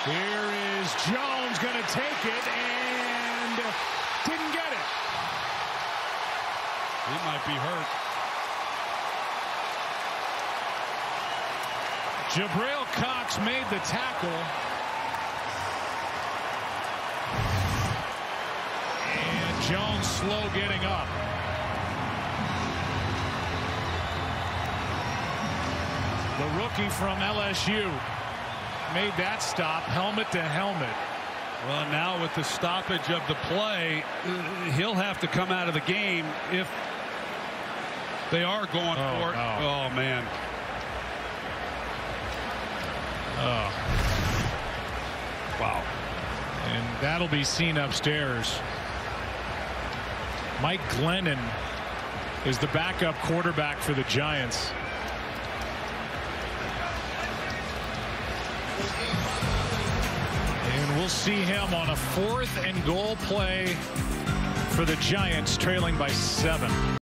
Here is Jones going to take it and didn't get it. He might be hurt. Jabril Cox made the tackle. And Jones slow getting up. The rookie from LSU made that stop, helmet to helmet. Well, now with the stoppage of the play, he'll have to come out of the game if they are going for it. No. Oh, man. Oh. Wow. And that'll be seen upstairs. Mike Glennon is the backup quarterback for the Giants. And we'll see him on a 4th and goal play for the Giants, trailing by 7.